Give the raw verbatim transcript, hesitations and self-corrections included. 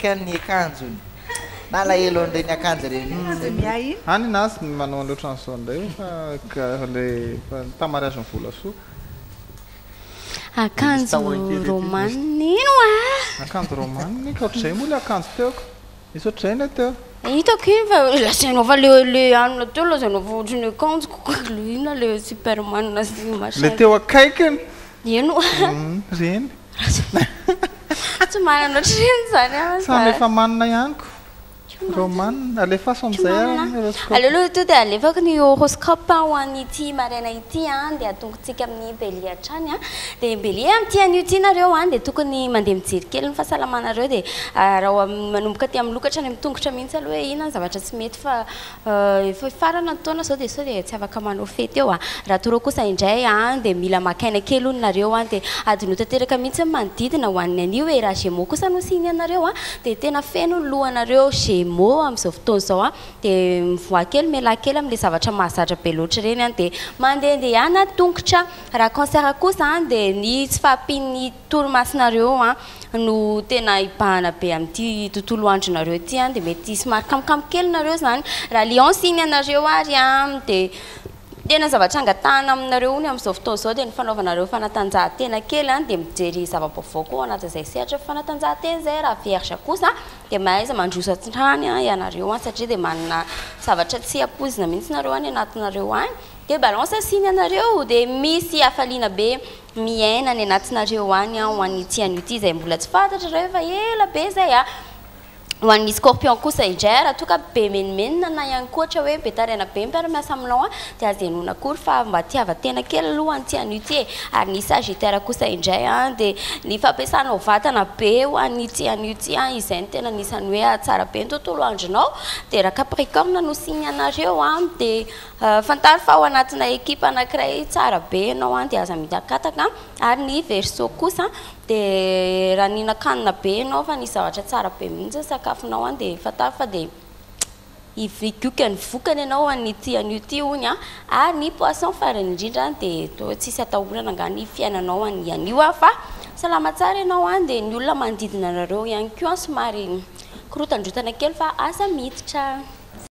marika ny akanjony na alahelo an'ireny akanjo reny any nazy manao an'ireo chanson indray fa le tamariage ny volasoa akanjo romane ino a akanjo romane ka ohatr'izay moa le akanjo teoko misy ohatr'izay ny teo hitako iny fa lazainao fa le le anona teo lazainao fa ohatrany akanjo le ina le superman na sy machin le teo akaikiny ino reny tsy manana ohatr'ireny zany a samy efa manana ihanyko romane alefa amin'izay alealoha to dia alefako ny horoscope ho an'ity maraina ity a dia atongotsika amin'ny belia hatrany a dia belia amin'ity an'io ty nareo a dia tokony mandeha mijery kely ny fahasalamanareo dia raha manomboka aty amin'ny lokatra any amin'ny tongotra mihitsy aloha hoe ina zavatra tsy mety fa efa farana taona zao dia sao dia tsy afaka manao fety eo a raha torao kosa indray a dia mila makaina kely hono nareo a dia adino tanteraka mihitsy manodidina ho an'ny an'io hoe raha gémeaux kosa no signe anareo a dia tena feno ny lohanareo gémeaux amin'izao fotoana izao a dia mivoa kely miala kely amin'ilay zavatra mahazatra be loatra ireny a dia mandehandeha tongotra raha cancer kosa a dia ny tsy fahampian'ny torimasinareo a no tena ibahana be amin'ity tontolo andronareo ity a dia mety somary kamokamo kely nareo zany raha lion signe anareo ary a dia tena zavatra angatahana aminareo ony amin'izao fotoana izao dia ny fanaovanareo fanatanjahantena kely a dia mijery zava-baovao koa anatin'izay sehatra fanatanjahantena izay raha vierge kosa dia mahaiza mandroso hatrany a ianareo a satria dia manana zavatra tsy ampozina mihitsy nareo any anatinareo any dia balance signe anareo dia misy hafaliana be miaina any anatinareo any a ho an'ity an'ity izay mbola tsy fantatra reo efa ela be izay a ho an'ny scorpion kosa indray raha toka be menimenina na ihany koatra hoe betarena be mpiara-miasa aminao a dia azo enona akory fa mba tiavan-tena kely aloha an'ity an'ity e ary ny sagittaire kosa indray a dia ny fampiasanao vatana be ho an'ity an'ity a izay ny tena nisany hoe tsara be ny tontolo andronao dia raha capricorne no signe anareo a dia fantary fa ao anatina ekipa anankiray tsara be ianao a dia aza midakataka ary ny verseau kosa dia raha ninakanina be ianao fa nisy zavatra tsara be mihitsy sakafonao a dia fantary fa dia ivikoka ny vokany ianao an'ity an'ity ony a ary ny poisson farany indrindra dia toa tsisy atahorana anga ny fiainanao any an'io a fa salama tsara ianao a dia ny olona manodidina anareo ihany koa somary korotandrotana kely fa asa miditra